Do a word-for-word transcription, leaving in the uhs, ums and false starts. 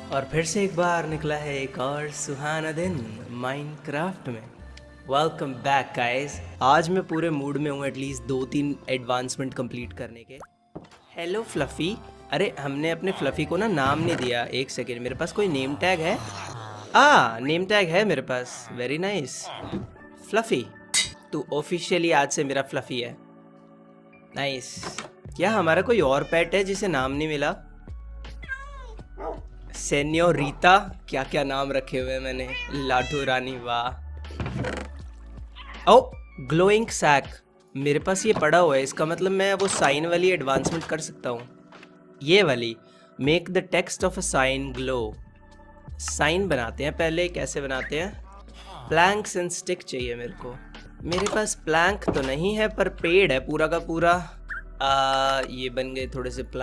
और फिर से एक बार निकला है एक और सुहाना दिन माइनक्राफ्ट में। Welcome back guys. आज मैं पूरे मूड में हूँ एटलीस्ट दो तीन एडवांसमेंट कंप्लीट करने के। Hello Fluffy. अरे हमने अपने फ्लफी को ना नाम नहीं दिया। एक सेकेंड, मेरे पास कोई नेम टैग है? आ नेम टैग है मेरे पास। Very nice. फ्लफी, तू ऑफिशियली आज से मेरा फ्लफी है। नाइस। क्या हमारा कोई और पेट है जिसे नाम नहीं मिला? सेन्योरिता, क्या क्या नाम रखे हुए हैं मैंने। लाडू रानी, वाह। ओ ग्लोइंग सैक, मेरे पास ये पड़ा हुआ है। इसका मतलब मैं वो साइन वाली एडवांसमेंट कर सकता हूँ। ये वाली, make the text of a sign glow. Sign बनाते हैं पहले। कैसे बनाते हैं? प्लैंक्स एंड स्टिक चाहिए मेरे को। मेरे पास प्लैंक तो नहीं है पर पेड़ है पूरा का पूरा। आ, ये बन गए थोड़े से प्लैंक।